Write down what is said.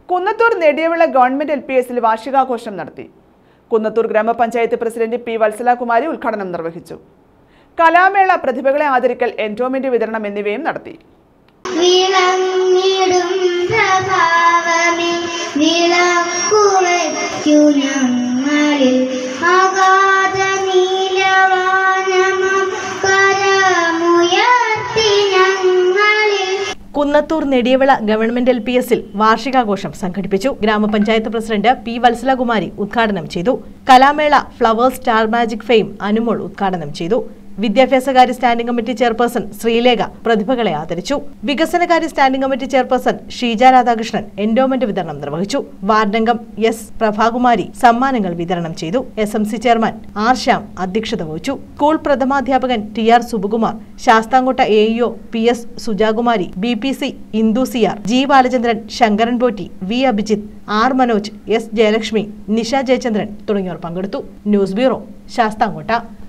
Kunnathur Nediyavila government LPSൽ വാർഷികാഘോഷം നടത്തി. കുന്നത്തൂർ ഗ്രാമപഞ്ചായത്ത് പ്രസിഡന്റ് P. വത്സലകുമാരി ഉദ്ഘാടനം നിർവഹിച്ചു. കലാമേള, പ്രതിഭകളെ ആദരിക്കൽ, എൻഡോമെന്റ് വിതരണം എന്നിവയും നടത്തി. കുന്നത്തൂർ നെടിയവിള ഗവൺമെന്റ് LPSൽ വാർഷികാഘോഷം സംഘടിപ്പിച്ചു. ഗ്രാമപഞ്ചായത്ത് പ്രസിഡന്റ് P. വത്സലകുമാരി ഉദ്ഘാടനം ചെയ്തു. കലാമേള, Flowers Star Magic fame Anumol ഉദ്ഘാടനം ചെയ്തു. വിദ്യാഭ്യാസകാര്യ സ്റ്റാൻഡിംഗ് കമ്മിറ്റി ചെയർപേഴ്സൺ ശ്രീലേഖ പ്രതിഭകളെ ആദരിച്ചു. വികസനകാര്യ standing committee chairperson Sheeja Radhakrishnan endowment വിതരണം നിർവഹിച്ചു. വാർഡംഗം S. പ്രഭാകുമാരി സമ്മാനങ്ങൾ വിതരണം ചെയ്തു. SMC chairman R. ശ്യാം അധ്യക്ഷത വഹിച്ചു. സ്കൂൾ പ്രഥമാധ്യാപകൻ TR. Subakumar, Sasthamkotta AEO PS. Sujakumari, BPC Indu CR, G. Balachandran, Sankaran Potti, V. Abhijith, R. Manoj, S. Jayalakshmi, Nisha Jayachandran തുടങ്ങിയവർ പങ്കെടുത്തു. News bureau, Sasthamkotta.